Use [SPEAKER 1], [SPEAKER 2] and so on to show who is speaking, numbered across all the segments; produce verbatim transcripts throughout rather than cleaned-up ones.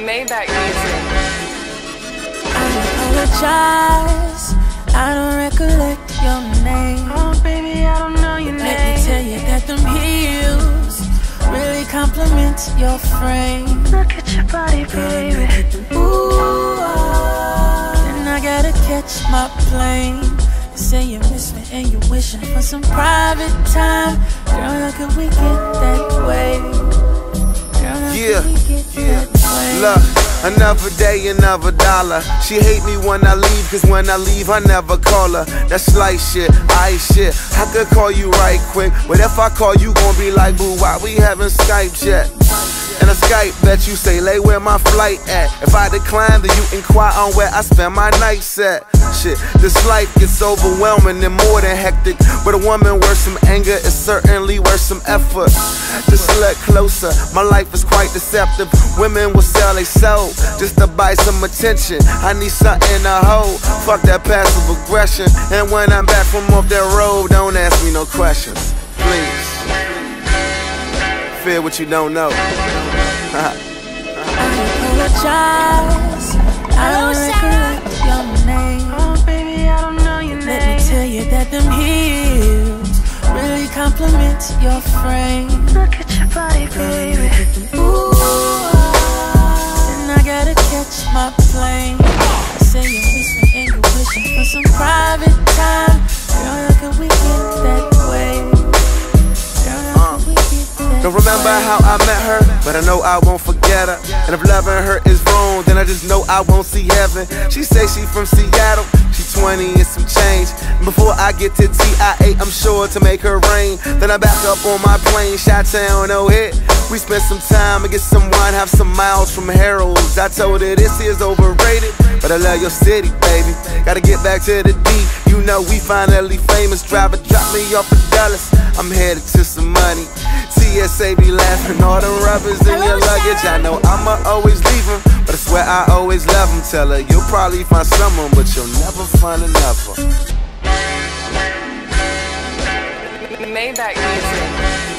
[SPEAKER 1] made that music.
[SPEAKER 2] I apologize, I don't recollect your name.
[SPEAKER 1] Oh baby, I don't know your name.
[SPEAKER 2] Let me tell you that them heels really compliment your frame.
[SPEAKER 1] Look at your body, baby.
[SPEAKER 2] Ooh, ah, then I gotta catch my plane. They say you miss me and you're wishing for some private time. Girl, how could we get that way? Girl, how
[SPEAKER 3] Yeah,
[SPEAKER 2] could we get
[SPEAKER 3] yeah.
[SPEAKER 2] that way?
[SPEAKER 3] Look, another day, another dollar. She hate me when I leave, cause when I leave, I never call her. That's light shit, ice shit. I could call you right quick, but if I call you, gon' be like, boo, why we haven't Skyped yet? And a Skype bet you say, lay where my flight at. If I decline, then you inquire on where I spend my nights at. Shit, this life gets overwhelming and more than hectic. But a woman worth some anger is certainly worth some effort. Just look closer, my life is quite deceptive. Women will sell they soul just to buy some attention. I need something to hold, fuck that passive aggression. And when I'm back from off that road, don't ask me no questions, please. Fear what you don't know.
[SPEAKER 2] I apologize, I don't recollect your name.
[SPEAKER 1] Oh baby, I don't know your name.
[SPEAKER 2] Let me tell you that them heels really compliment your frame.
[SPEAKER 1] Look at your body, baby.
[SPEAKER 2] Ooh, ah, then I gotta catch my plane. They say you miss me and you're wishing for some private time. Girl, how could we get that way? Girl, how could we get that
[SPEAKER 3] Don't remember
[SPEAKER 2] way?
[SPEAKER 3] how I met her, but I know I won't forget her. And if loving her is wrong, then I just know I won't see heaven. She say she from Seattle, she twenty and some change. And before I get to T I A, I'm sure to make her rain. Then I back up on my plane, Chi-Town, no hit. We spent some time and get some wine, have some miles from Harold's. I told her this is overrated, but I love your city, baby. Gotta get back to the D, you know we finally famous. Driver drop me off at Dallas, I'm headed to some money. T S A be laughing, all the rubbers in your luggage. I know I'ma always leave them, but I swear I always love them. Tell her you'll probably find someone, but you'll never find another.
[SPEAKER 1] Made that music.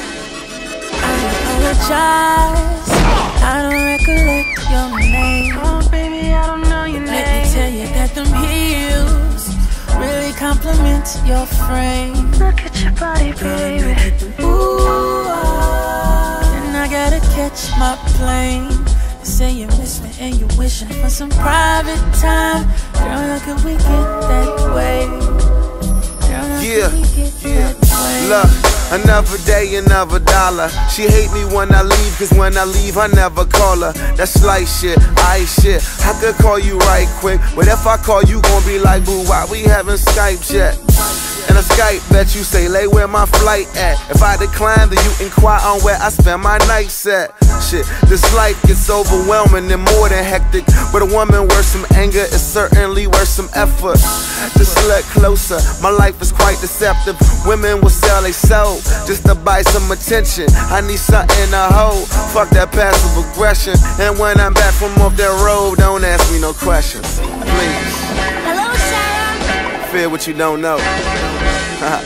[SPEAKER 2] I apologize, I don't recollect your name.
[SPEAKER 1] Oh baby, I don't know your name.
[SPEAKER 2] Let me tell you that them heels really compliment your frame.
[SPEAKER 1] Look at your body, baby.
[SPEAKER 2] Ooh, ah, then I gotta catch my plane. They say you miss me and you're wishing for some private time. Girl, how could we get that way? Girl, how
[SPEAKER 3] Yeah,
[SPEAKER 2] could we get
[SPEAKER 3] yeah.
[SPEAKER 2] that way?
[SPEAKER 3] Look, another day, another dollar. She hate me when I leave, cause when I leave, I never call her. That's light shit, ice shit. I could call you right quick, but if I call you, gon' be like, boo, why we haven't Skyped yet? And a Skype bet you say, lay where my flight at. If I decline, then you inquire on where I spend my nights at. Shit, this life gets overwhelming and more than hectic. But a woman worth some anger is certainly worth some effort. Just look closer, my life is quite deceptive. Women will sell they soul just to buy some attention. I need something to hold, fuck that passive aggression. And when I'm back from off that road, don't ask me no questions, please.
[SPEAKER 2] Hello, Sarah.
[SPEAKER 3] Fear what you don't know.
[SPEAKER 2] I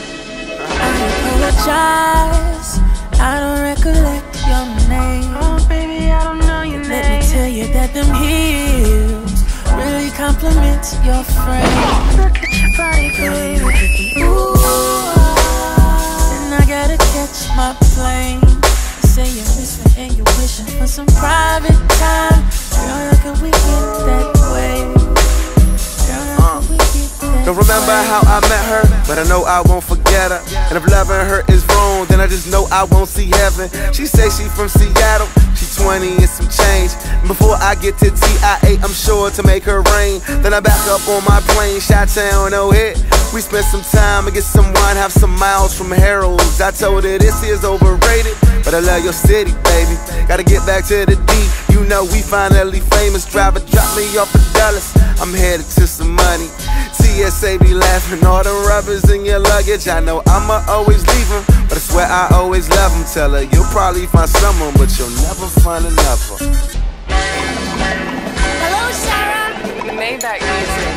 [SPEAKER 2] apologize, I don't recollect your name.
[SPEAKER 1] Oh baby, I don't know your name.
[SPEAKER 2] Let me tell you that them heels really compliment your frame.
[SPEAKER 1] Look at your body, baby.
[SPEAKER 2] Ooh, ah, then I gotta catch my plane. They say you miss me and you're wishing for some private time. Girl, how could we get that way? Girl, how could we get that
[SPEAKER 3] Don't remember
[SPEAKER 2] way?
[SPEAKER 3] how I met her, but I know I won't forget her. And if loving her is wrong, then I just know I won't see heaven. She say she from Seattle, she twenty and some change. And before I get to T I A, I'm sure to make her rain. Then I back up on my plane, Chi-Town, no hit. We spent some time and get some wine, have some miles from Harold's. I told her this is overrated, but I love your city, baby. Gotta get back to the D, you know we finally famous. Driver drop me off at Dallas, I'm headed to some money. T S A be laughing, all the rubbers in your luggage. I know I'ma always leave them, but I swear I always love them. Tell her you'll probably find someone, but you'll never find another.
[SPEAKER 2] Hello, Sarah.
[SPEAKER 1] Made that music.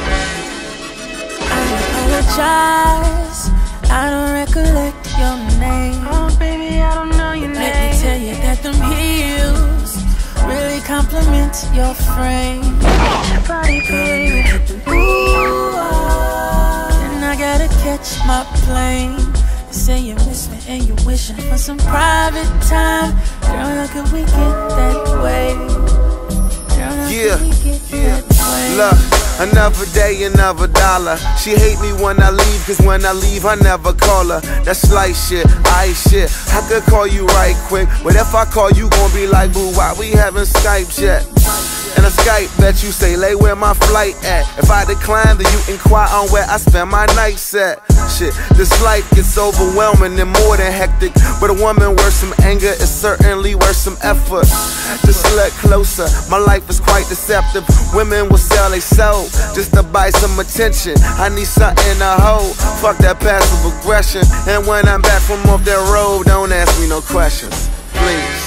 [SPEAKER 2] I apologize, I don't recollect your name.
[SPEAKER 1] Oh baby, I don't know your name.
[SPEAKER 2] Let me tell you that them heels really compliment your frame.
[SPEAKER 1] Your body, baby.
[SPEAKER 2] Ooh, ah, and I gotta catch my plane. You say you miss me and you're wishing for some private time. Girl, how could we get that way? Girl, how
[SPEAKER 3] Yeah,
[SPEAKER 2] could we get
[SPEAKER 3] yeah.
[SPEAKER 2] that way?
[SPEAKER 3] Look, another day, another dollar. She hate me when I leave, cause when I leave, I never call her. That's slight shit, I shit. I could call you right quick, but if I call you, gon' be like, boo, why we haven't Skyped yet? And a Skype bet you say, lay where my flight at. If I decline, then you inquire on where I spend my nights at. Shit, this life gets overwhelming and more than hectic. But a woman worth some anger is certainly worth some effort. Just look closer, my life is quite deceptive. Women will sell they soul just to buy some attention. I need something to hold, fuck that passive aggression. And when I'm back from off that road, don't ask me no questions, please.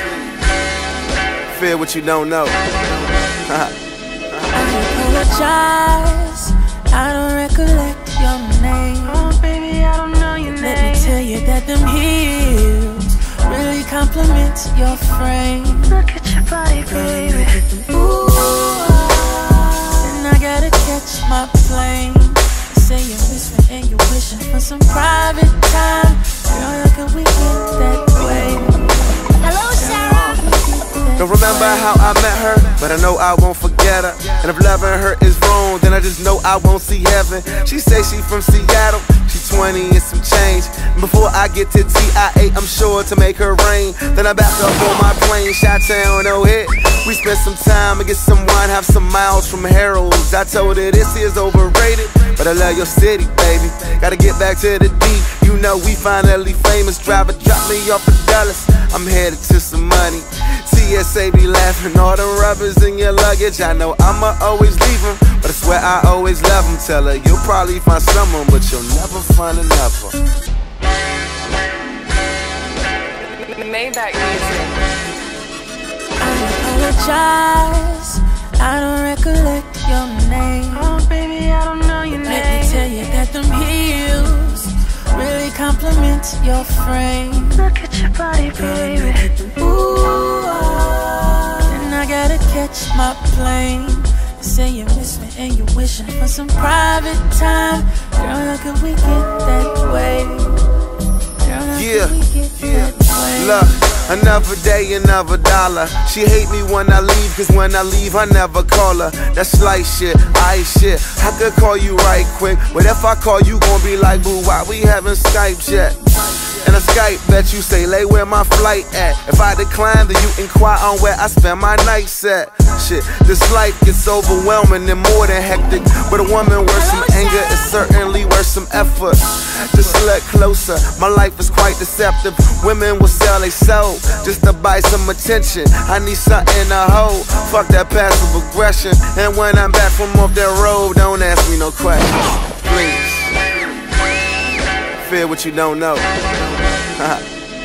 [SPEAKER 3] Fear what you don't know.
[SPEAKER 2] I apologize, I don't recollect your name.
[SPEAKER 1] Oh, baby, I don't know your
[SPEAKER 2] Let
[SPEAKER 1] name.
[SPEAKER 2] me tell you that them heels really compliment your frame.
[SPEAKER 1] Look at your body, baby.
[SPEAKER 2] Ooh, ah, and I gotta catch my plane. You say you miss me and you're wishing for some private time. Girl, how can we get that way? Hello, Sarah.
[SPEAKER 3] Don't remember how I met her, but I know I won't forget her. And if loving her is wrong, then I just know I won't see heaven. She say she from Seattle, she twenty and some change. And before I get to T I A, I'm sure to make her rain. Then I back up on my plane, Chi-Town, no hit. We spent some time and get some wine, have some miles from Harold's. I told her this is overrated, but I love your city, baby. Gotta get back to the D. You know we finally famous. Driver drop me off of Dallas, I'm headed to some money. T S A be laughing, all the rubbers in your luggage. I know I'ma always leave them, but I swear I always love them. Tell her you'll probably find someone, but you'll never find another.
[SPEAKER 1] Maybach music.
[SPEAKER 2] I apologize, I don't recollect your name.
[SPEAKER 1] Oh, baby, I don't know your
[SPEAKER 2] Let
[SPEAKER 1] name.
[SPEAKER 2] me tell you that them heels really compliment your frame.
[SPEAKER 1] Look at your body, baby.
[SPEAKER 2] Ooh, ah, and I gotta catch my plane. You say you miss me and you're wishing for some private time. Girl, how could we get that way? Girl, how
[SPEAKER 3] Yeah,
[SPEAKER 2] could we get
[SPEAKER 3] yeah.
[SPEAKER 2] that way?
[SPEAKER 3] Look, another day, another dollar. She hate me when I leave, cause when I leave, I never call her. That's slight shit, I shit. I could call you right quick, but if I call you, gon' be like, boo, why we haven't Skyped yet? And a Skype bet you say, lay where my flight at. If I decline, then you inquire on where I spend my nights at. Shit, this life gets overwhelming and more than hectic. But a woman worth some anger is certainly worth some effort. Just look closer, my life is quite deceptive. Women will sell they soul just to buy some attention. I need something to hold, fuck that passive aggression. And when I'm back from off that road, don't ask me no questions, please. Fear what you don't know.
[SPEAKER 2] I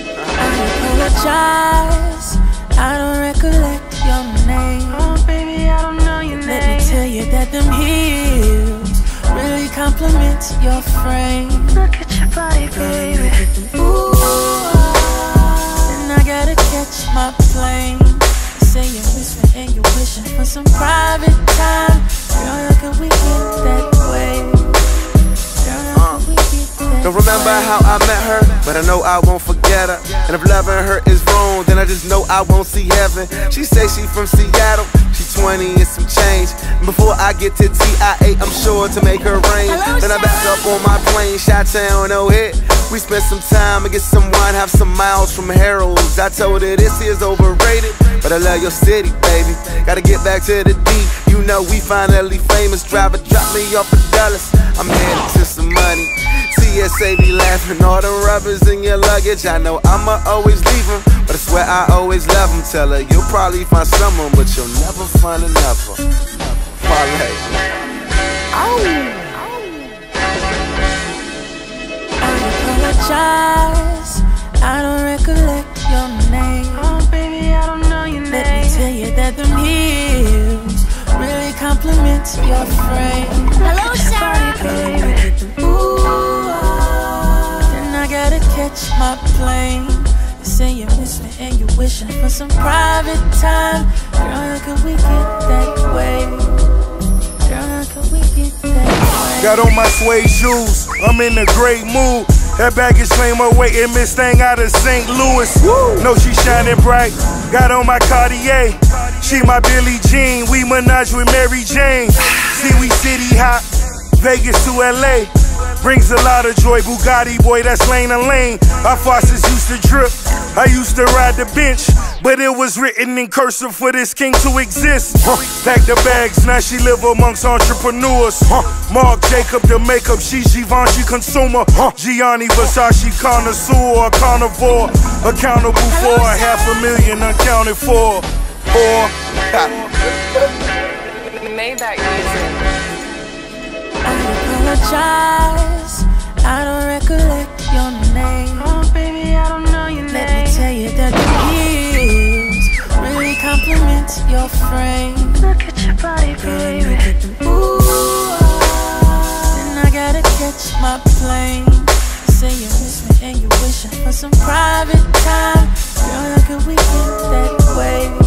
[SPEAKER 2] apologize, I don't recollect your name.
[SPEAKER 1] Oh, baby, I don't know your
[SPEAKER 2] Let
[SPEAKER 1] name.
[SPEAKER 2] me tell you that them heels really compliment your frame.
[SPEAKER 1] Look at your body, baby.
[SPEAKER 2] Ooh, ah, and I gotta catch my plane. You say you miss me and you're wishing for some private time. Girl, how can we get that way? Girl, how can we get that
[SPEAKER 3] Don't remember
[SPEAKER 2] way?
[SPEAKER 3] how I met her, but I know I won't forget her. And if loving her is wrong, then I just know I won't see heaven. She say she from Seattle, she twenty and some change. And before I get to T I A, I'm sure to make her rain. Then I back up on my plane, Chi-Town, no hit. We spent some time and get some wine, have some miles from Harold's. I told her this is overrated, but I love your city, baby. Gotta get back to the D. You know we finally famous. Driver drop me off of Dallas, I'm headed to some money. T S A be laughing, all the rubbers in your luggage. I know I'ma always leave them, but I swear I always love them. Tell her you'll probably find someone, but you'll never find another. Wale.
[SPEAKER 2] I apologize, I don't recollect your name.
[SPEAKER 1] Oh, baby, I don't know your
[SPEAKER 2] Let me
[SPEAKER 1] name.
[SPEAKER 2] tell you that them heels really compliment your frame. Hello, Sarah.
[SPEAKER 1] Baby.
[SPEAKER 2] Ooh, ah, and I gotta catch my plane. You say you miss me and you wishing for some private time. Girl, how could we get that way? Girl, how could we get that way?
[SPEAKER 4] Got on my suede shoes, I'm in a great mood. That baggage claim her waiting, Miss Thing out of Saint Louis. Woo. Know she shining bright. Got on my Cartier. She my Billie Jean. We menage with Mary Jane. See, we city hop. Vegas to L A. Brings a lot of joy. Bugatti boy, that's lane to lane. Our faucets used to drip. I used to ride the bench, but it was written in cursive for this king to exist. Huh. Pack the bags, now she live amongst entrepreneurs. Huh. Marc Jacob, the makeup, she Givenchy consumer. Huh. Gianni Versace connoisseur, a carnivore. Accountable for a half a million uncounted for. Or
[SPEAKER 5] Maybach music.
[SPEAKER 2] I apologize, I don't recollect your name.
[SPEAKER 1] Oh, baby, I don't know your
[SPEAKER 2] Let
[SPEAKER 1] name.
[SPEAKER 2] me tell you that the heels really compliment your frame.
[SPEAKER 1] Look at your body, baby.
[SPEAKER 2] Look at them ooh, then I gotta catch my plane. Say you miss me and you wishing for some private time. Girl, how could we get that way?